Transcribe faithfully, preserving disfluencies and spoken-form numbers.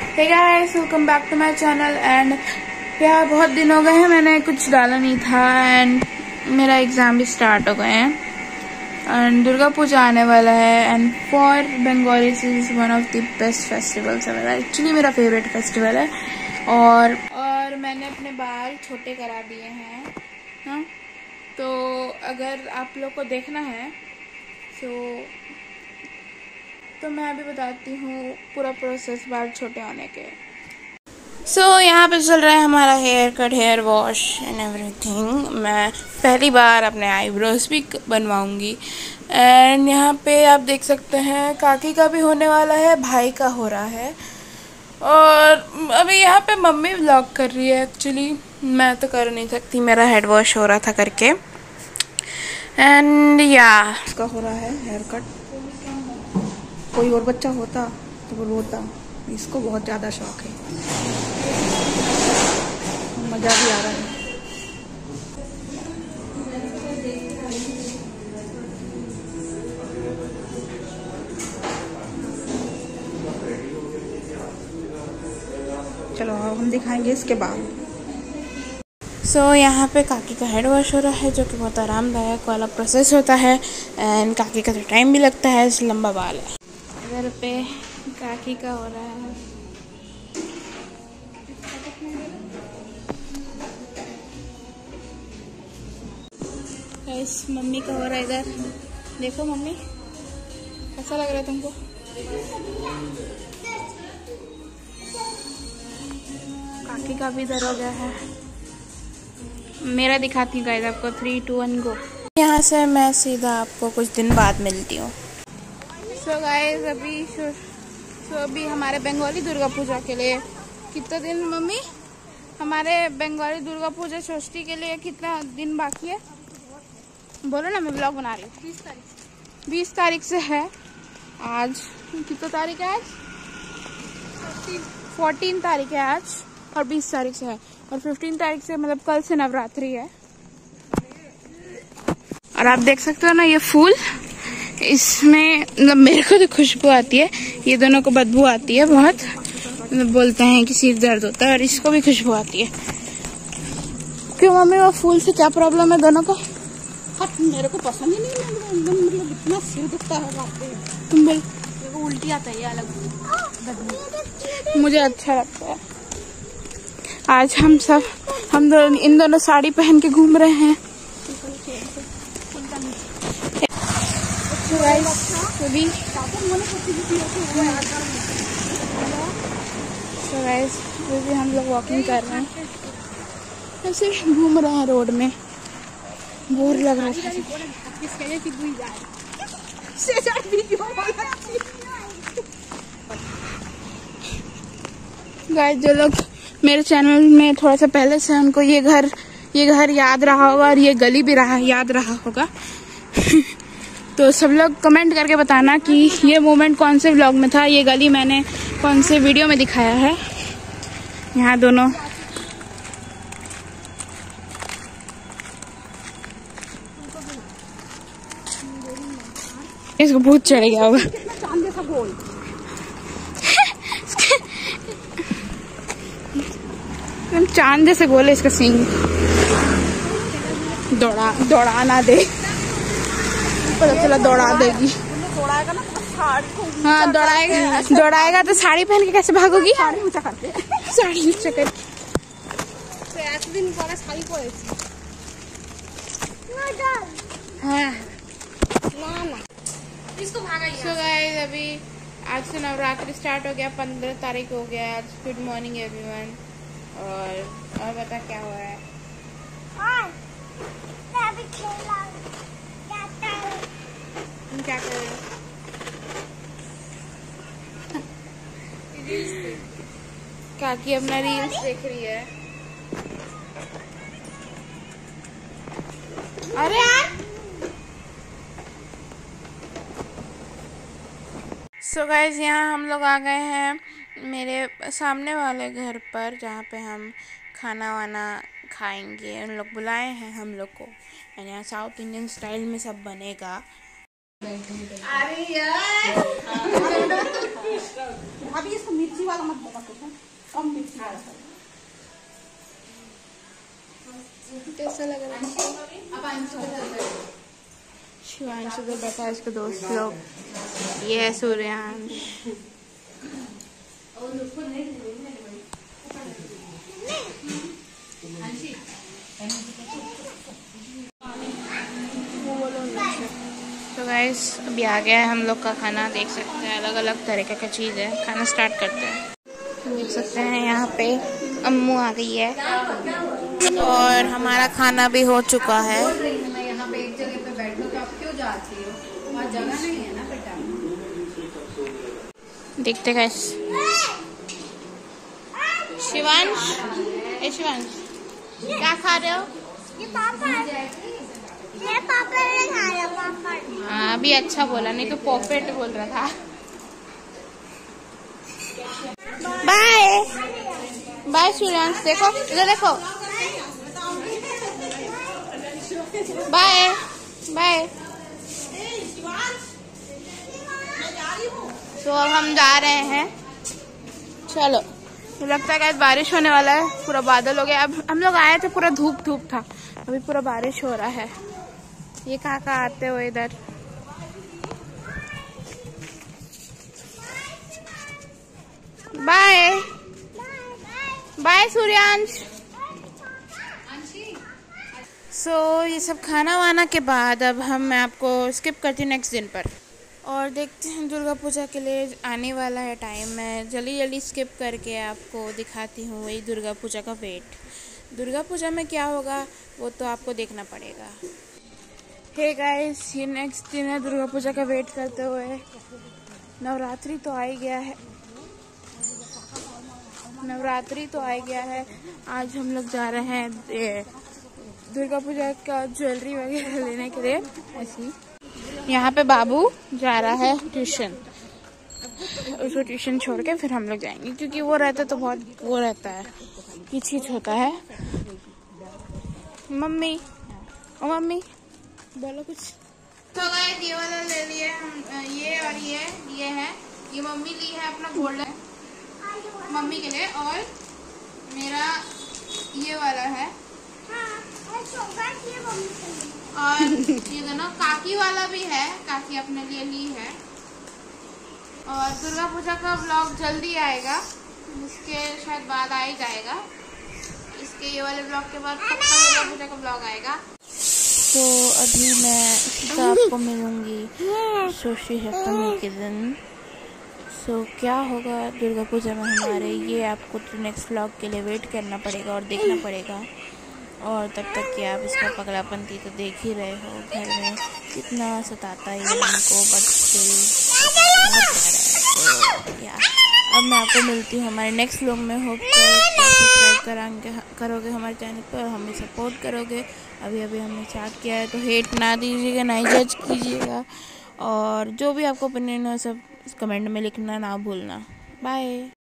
Hey guys, welcome back to my channel. And यार बहुत दिन हो गए हैं, मैंने कुछ डाला नहीं था। एंड मेरा एग्ज़ाम भी स्टार्ट हो गए हैं एंड दुर्गा पूजा आने वाला है। And for Bengalis is one of the best festivals ever. Actually मेरा फेवरेट फेस्टिवल है। और और मैंने अपने बाल छोटे करा दिए हैं। हाँ, तो अगर आप लोग को देखना है तो तो मैं अभी बताती हूँ पूरा प्रोसेस बाल छोटे होने के। सो so, यहाँ पे चल रहा है हमारा haircut, hair wash and everything. मैं पहली बार अपने आईब्रोज भी बनवाऊँगी। एंड यहाँ पे आप देख सकते हैं काकी का भी होने वाला है, भाई का हो रहा है। और अभी यहाँ पे मम्मी व्लॉग कर रही है। एक्चुअली मैं तो कर नहीं सकती, मेरा हेड वॉश हो रहा था करके। एंड या उसका हो रहा है हेयर कट। कोई और बच्चा होता तो वो रोता, इसको बहुत ज़्यादा शौक है, मज़ा भी आ रहा है। चलो अब हम दिखाएंगे इसके बाद। सो so, यहाँ पे काकी का हेड वॉश हो रहा है, जो कि बहुत आरामदायक वाला प्रोसेस होता है। एंड काकी का तो टाइम भी लगता है, इस लंबा बाल है। इधर पे काकी का हो रहा है। इस मम्मी का हो रहा है इधर। देखो मम्मी, कैसा लग रहा है तुमको? काकी का भी इधर हो गया है। मेरा दिखाती हूँ गाइस आपको। Three two one go. यहाँ से मैं सीधा आपको कुछ दिन बाद मिलती हूँ। सो गाइस अभी सो अभी हमारे बंगाली दुर्गा पूजा के लिए कितना दिन मम्मी? हमारे बंगाली दुर्गा पूजा षष्ठी के लिए कितना दिन बाकी है? बोलो ना, मैं ब्लॉग बना रही हूँ। बीस तारीख बीस तारीख से है। आज कितना तारीख है? आज फोर्टीन तारीख है आज, और बीस तारीख से है। और फिफ्टीन तारीख से मतलब कल से नवरात्रि है। और आप देख सकते हो ना ये फूल, इसमें मतलब मेरे को तो खुशबू आती है, ये दोनों को बदबू आती है बहुत। मतलब बोलते हैं कि सिर दर्द होता है, और इसको भी खुशबू आती है। क्यों मम्मी, वो फूल से क्या प्रॉब्लम है दोनों को? मेरे को पसंद ही नहीं लग रहा, एकदम मतलब इतना सिर दुखता है। तुम बोल, मेरे को उल्टी आता है अलग। मुझे अच्छा लगता है। आज हम सब हम दोनों इन दोनों साड़ी पहन के घूम रहे हैं। अभी so guys, अभी हम लोग वॉकिंग कर रहे हैं, ऐसे घूम रहे हैं रोड में। बोर लग रहा है। गाइस, जो लोग मेरे चैनल में थोड़ा सा पहले से, उनको ये घर ये घर याद रहा होगा, और ये गली भी रहा याद रहा होगा। तो सब लोग कमेंट करके बताना कि ये मोमेंट कौन से व्लॉग में था, ये गली मैंने कौन से वीडियो में दिखाया है। यहाँ दोनों इसको भूत चढ़ गया होगा। चांद जैसा गोल। चांद जैसे गोल है इसका सींग। दौड़ा दौड़ा ना दे, पता चला दौड़ा देगी। दौड़ाएगा ना तो साड़ी, हाँ दौड़ाएगा दौड़ाएगा तो साड़ी पहन के कैसे भागोगी? साड़ी ऊंचा करके साड़ी ऊंचा करके। तो एक दिन पहले साड़ी पहनेছি। हाँ ना ना इसको भागाइए। सो गाइस, अभी आज से नवरात्रि स्टार्ट हो गया, पंद्रह तारीख हो गया आज। Good morning everyone. और और बता क्या हो रहा है? तुम क्या कर रहे हो? काकी अपना रील्स देख रही है। अरे यार, सो गाइस यहाँ हम लोग आ गए हैं मेरे सामने वाले घर पर, जहाँ पे हम खाना वाना खाएंगे। उन लोग बुलाए हैं हम लोग को। एंड यहाँ साउथ इंडियन स्टाइल में सब बनेगा। अरे यार अभी इसको मिर्च मिर्ची वाला मत बोला कुछ है, कम मिर्ची वाला है। कैसा लग रहा है? अब अंशु शिवांशु को बैठा है इसके दोस्त लोग, ये है सूर्यांश। तो गाइस अभी आ गया है हम लोग का खाना, देख सकते हैं अलग अलग तरीके का चीज़ है। खाना स्टार्ट करते हैं। देख सकते हैं यहाँ पे अम्मू आ गई है और हमारा खाना भी हो चुका है। यहाँ पे एक जगह पे बैठो तो आप क्यों जाती हो, वहाँ जगह नहीं है ना बेटा। देखते गाइस शिवांश, ए शिवांश क्या खा रहे हो? ये पापड़, ये पापड़ नहीं खा रहा पापड़। हाँ अभी अच्छा बोला, नहीं तो पॉपेट बोल रहा था। बाय बाय सूर्यांश, देखो इधर देखो, बाय बाय। तो अब हम जा रहे हैं, चलो। लगता है बारिश होने वाला है, पूरा बादल हो गया। अब हम लोग आए थे पूरा धूप धूप था, अभी पूरा बारिश हो रहा है। ये कहाँ कहाँ आते हो इधर? Bye bye Suryansh. So so, ये सब खाना वाना के बाद अब हम मैं आपको स्किप करती हूँ नेक्स्ट दिन पर, और देखते हैं दुर्गा पूजा के लिए आने वाला है टाइम। मैं जल्दी जल्दी स्किप करके आपको दिखाती हूँ वही दुर्गा पूजा का वेट। दुर्गा पूजा में क्या होगा वो तो आपको देखना पड़ेगा। हे गाइस, ये नेक्स्ट दिन है दुर्गा पूजा का वेट करते हुए। नवरात्रि तो आ ही गया है, नवरात्रि तो आ ही गया है। आज हम लोग जा रहे हैं दुर्गा पूजा का ज्वेलरी वगैरह लेने के लिए। ऐसी यहाँ पे बाबू जा रहा है ट्यूशन, उसको ट्यूशन छोड़ के फिर हम लोग जाएंगे, क्योंकि वो रहता तो बहुत वो रहता है, किच-किच होता है। मम्मी ओ मम्मी बोलो कुछ। तो गाइस ये वाला ले लिए हम, ये और ये ये है, ये मम्मी ली है अपना गोल्डन मम्मी के लिए, और मेरा ये वाला है, और ये दोनों काकी वाला भी है, काकी अपने लिए ली है। और दुर्गा पूजा का व्लॉग जल्दी आएगा, इसके शायद बाद आ ही जाएगा, इसके ये वाले व्लॉग के बाद पक्का दुर्गा पूजा का व्लॉग आएगा। तो अभी मैं सीधा आपको मिलूंगी षष्ठी सप्तमी के दिन। सो क्या होगा दुर्गा पूजा में हमारे, ये आपको तो नेक्स्ट व्लॉग के लिए वेट करना पड़ेगा और देखना पड़ेगा। और तब तक कि आप इसका पगलापंती तो देख ही रहे हो, घर में कितना सताता है इनको, बट स्टिल बहुत प्यारा है। तो या अब मैं आपको मिलती हूँ हमारे नेक्स्ट व्लॉग में। होप सब्सक्राइब कराएंगे करोगे हमारे चैनल पर, हमें सपोर्ट करोगे। अभी अभी हमने स्टार्ट किया है, तो हेट ना दीजिएगा, ना ही जज कीजिएगा, और जो भी आपको ओपिनियन हो सब कमेंट में लिखना ना भूलना। बाय।